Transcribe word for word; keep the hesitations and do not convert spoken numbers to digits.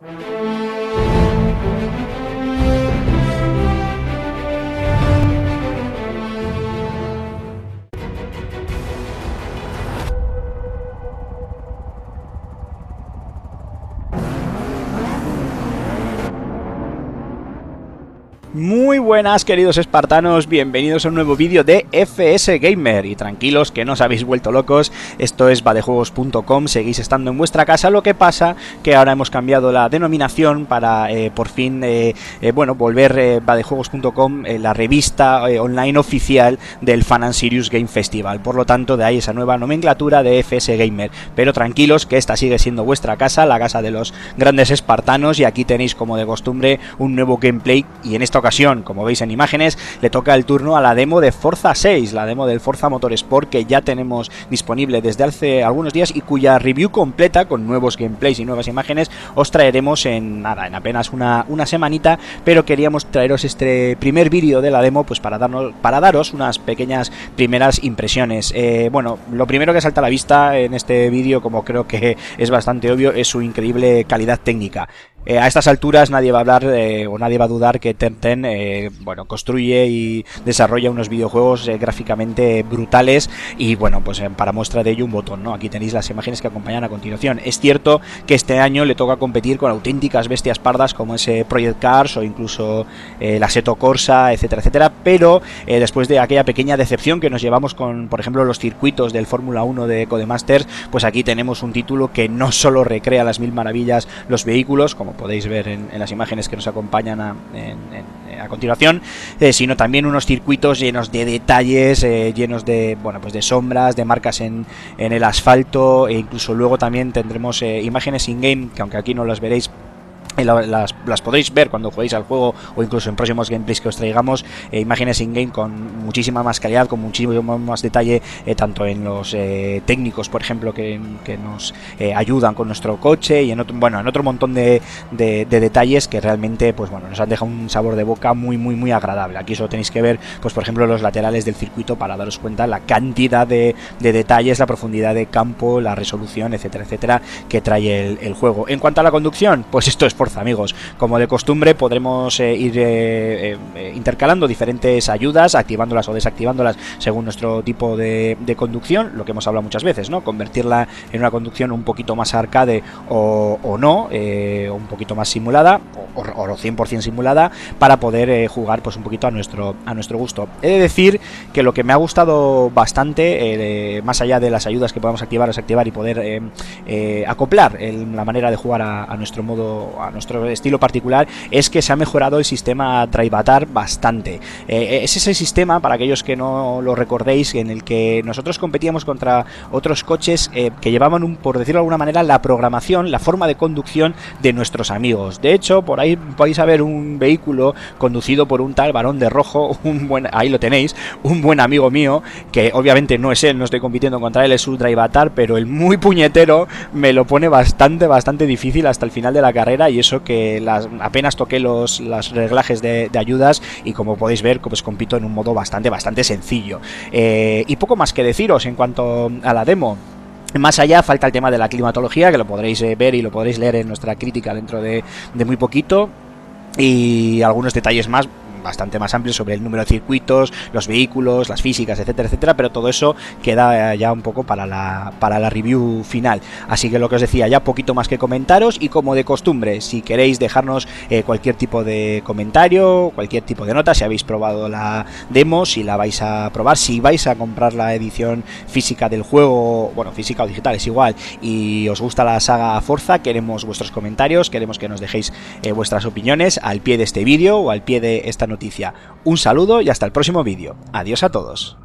Muy buenas, queridos espartanos, bienvenidos a un nuevo vídeo de F S Gamer. Y tranquilos, que no os habéis vuelto locos, esto es vadejuegos punto com, seguís estando en vuestra casa. Lo que pasa que ahora hemos cambiado la denominación para eh, por fin, eh, eh, bueno, volver eh, vadejuegos punto com, eh, la revista eh, online oficial del Fan and Serious Game Festival. Por lo tanto, de ahí esa nueva nomenclatura de F S Gamer. Pero tranquilos, que esta sigue siendo vuestra casa, la casa de los grandes espartanos, y aquí tenéis, como de costumbre, un nuevo gameplay. Y en esta ocasión, como veis en imágenes, le toca el turno a la demo de Forza seis, la demo del Forza Motorsport, que ya tenemos disponible desde hace algunos días y cuya review completa, con nuevos gameplays y nuevas imágenes, os traeremos en nada, en apenas una, una semanita. Pero queríamos traeros este primer vídeo de la demo, pues para darnos, para daros unas pequeñas primeras impresiones. Eh, bueno, lo primero que salta a la vista en este vídeo, como creo que es bastante obvio, es su increíble calidad técnica. Eh, a estas alturas nadie va a hablar eh, o nadie va a dudar que Ten Ten eh, bueno, construye y desarrolla unos videojuegos eh, gráficamente brutales, y bueno, pues eh, para muestra de ello un botón, ¿no? Aquí tenéis las imágenes que acompañan a continuación. Es cierto que este año le toca competir con auténticas bestias pardas como ese Project Cars o incluso eh, la Assetto Corsa, etcétera, etcétera, pero eh, después de aquella pequeña decepción que nos llevamos con, por ejemplo, los circuitos del Fórmula uno de Codemasters, pues aquí tenemos un título que no solo recrea las mil maravillas los vehículos, como podéis ver en, en las imágenes que nos acompañan a, en, en, a continuación, eh, sino también unos circuitos llenos de detalles, eh, llenos de, bueno, pues de sombras, de marcas en, en el asfalto, e incluso luego también tendremos eh, imágenes in-game, que aunque aquí no las veréis, Las, las podréis ver cuando juguéis al juego o incluso en próximos gameplays que os traigamos, eh, imágenes in-game con muchísima más calidad, con muchísimo más detalle, eh, tanto en los eh, técnicos, por ejemplo, que, que nos eh, ayudan con nuestro coche, y en otro, bueno, en otro montón de, de, de detalles que realmente, pues bueno, nos han dejado un sabor de boca muy muy muy agradable. Aquí solo tenéis que ver, pues por ejemplo, los laterales del circuito para daros cuenta la cantidad de, de detalles, la profundidad de campo, la resolución, etcétera, etcétera, que trae el, el juego. En cuanto a la conducción, pues esto es Forza, amigos. Como de costumbre, podremos eh, ir eh, eh, intercalando diferentes ayudas, activándolas o desactivándolas según nuestro tipo de, de conducción, lo que hemos hablado muchas veces, ¿no? Convertirla en una conducción un poquito más arcade o, o no, eh, un poquito más simulada, o, o cien por cien simulada, para poder eh, jugar pues un poquito a nuestro, a nuestro gusto. He de decir que lo que me ha gustado bastante, eh, más allá de las ayudas que podamos activar o desactivar y poder eh, eh, acoplar el, la manera de jugar a, a nuestro modo, a nuestro estilo particular, es que se ha mejorado el sistema Drivatar bastante. Eh, es ese sistema, para aquellos que no lo recordéis, en el que nosotros competíamos contra otros coches eh, que llevaban, un, por decirlo de alguna manera, la programación, la forma de conducción de nuestros amigos. De hecho, por ahí podéis ver un vehículo conducido por un tal Barón de Rojo, un buen, ahí lo tenéis, un buen amigo mío, que obviamente no es él, no estoy compitiendo contra él, es su Drivatar, pero el muy puñetero me lo pone bastante, bastante difícil hasta el final de la carrera, y eso que las, apenas toqué los, los reglajes de, de ayudas, y como podéis ver, pues compito en un modo bastante, bastante sencillo. Eh, y poco más que deciros en cuanto a la demo. Más allá falta el tema de la climatología, que lo podréis eh, ver y lo podréis leer en nuestra crítica dentro de, de muy poquito, y algunos detalles más bastante más amplio sobre el número de circuitos, los vehículos, las físicas, etcétera, etcétera, pero todo eso queda ya un poco para la, para la review final. Así que lo que os decía, ya poquito más que comentaros, y como de costumbre, si queréis dejarnos eh, cualquier tipo de comentario, cualquier tipo de nota, si habéis probado la demo, si la vais a probar, si vais a comprar la edición física del juego, bueno, física o digital, es igual, y os gusta la saga Forza, queremos vuestros comentarios, queremos que nos dejéis eh, vuestras opiniones al pie de este vídeo o al pie de esta noticia. Un saludo y hasta el próximo vídeo. Adiós a todos.